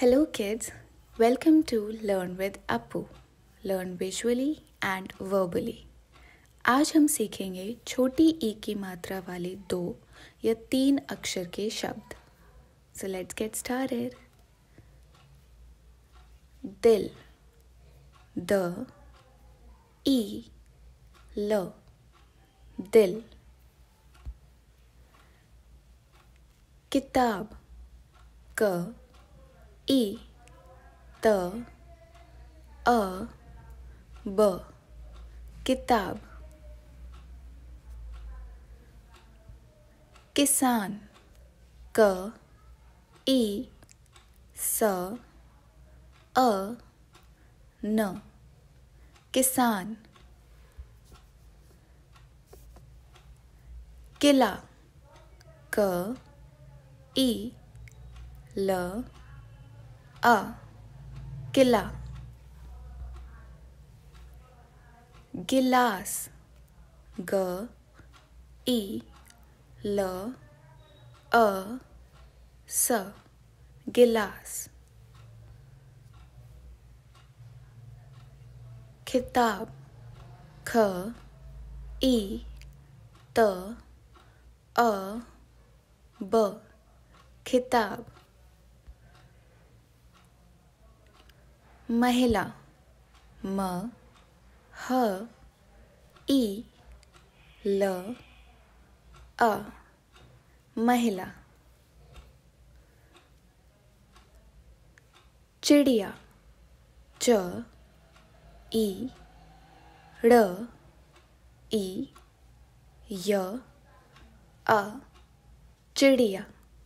Hello kids, welcome to Learn with Appu. Learn visually and verbally. आज हम सीखेंगे छोटी ई की मात्रा वाले 2 या 3 अक्षर के शब्द. So let's get started. दिल, द, ई, ल, दिल. किताब, क, ई, त, अ, ब, किताब. किसान, क, ई, स, अ, न, किसान. किला, क, ई, ल, आ, किला. गिलास, ग, ई, ल, अ, स, गिलास. किताब, ख, ई, त, अ, ब, किताब. महिला, म, ह, ई, ल, अ, महिला. चिड़िया, च, ई, ड़, ई, य, अ, चिड़िया.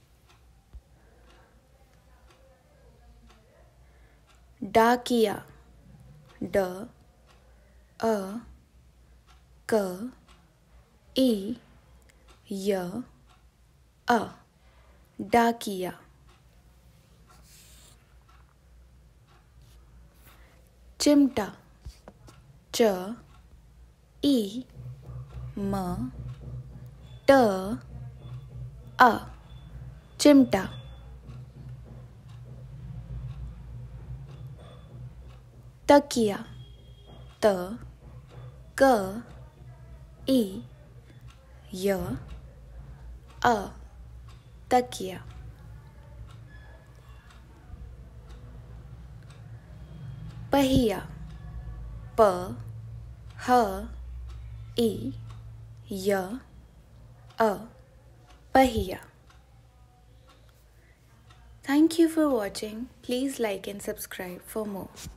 डाकिया, ड, अ, क, ई, य, अ, डाकिया. चिमटा, च, ई, म, ट, अ, चिमटा. तकिया, त, क, ई, य, अ, तकिया. पहिया, प, ह, ई, य, अ, पहिया. Thank you for watching. Please like and subscribe for more.